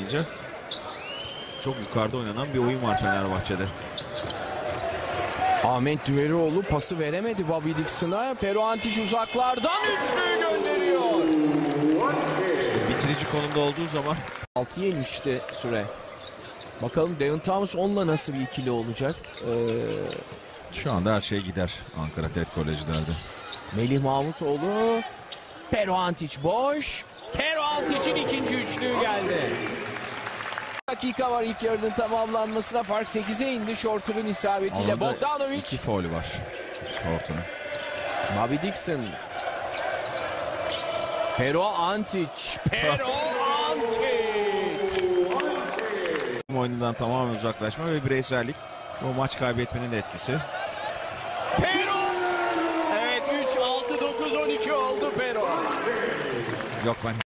başlayınca çok yukarıda oynanan bir oyun var Fenerbahçe'de. Ahmet Düverioğlu pası veremedi Bobby Dixon'a. Pero Antic uzaklardan üçlüyü gönderiyor. İşte bitirici konumda olduğu zaman 6'ya inmişti süre. Bakalım Devin Thomas onunla nasıl bir ikili olacak? şu anda her şey gider Ankara TED Kolejler'de. Melih Mahmutoğlu. Pero Antic boş. Pero Antic'in ikinci üçlüğü geldi. Dakika var ilk yarının tamamlanmasına. Fark 8'e indi. Shorter'ın isabetiyle. Bogdanovic. 2 faulü var Shorter'ın. Bobby Dixon. Pero Antic. Pero Antic. Oyundan tamamen uzaklaşma ve bireysellik. O maç kaybetmenin de etkisi. Pero. Evet 3-6-9-12 oldu Pero. Yok ben